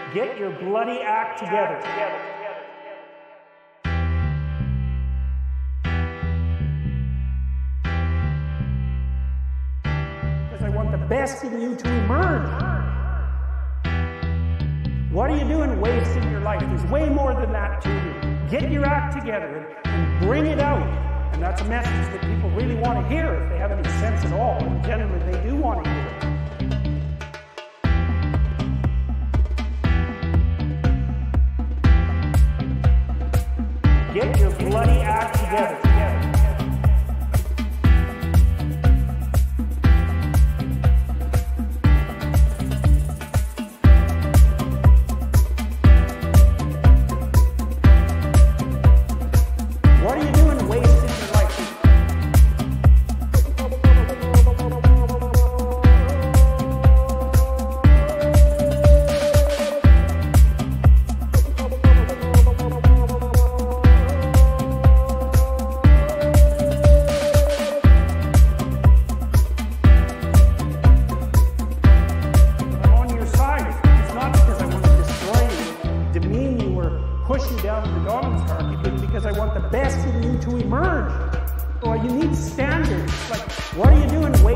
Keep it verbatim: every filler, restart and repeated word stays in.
Get your bloody act together. Because I want the best in you to emerge. What are you doing wasting your life? There's way more than that to you. Get your act together and, and bring it out. And that's a message that people really want to hear if they have any sense at all. And generally they do want to hear it. Get your bloody act together. What are you doing wasting your life? I'm on your side. It's not because I want to destroy you, demean you, or push you down to the dominance card. It's because I want the best in you to emerge. Or you need standards. Like, what are you doing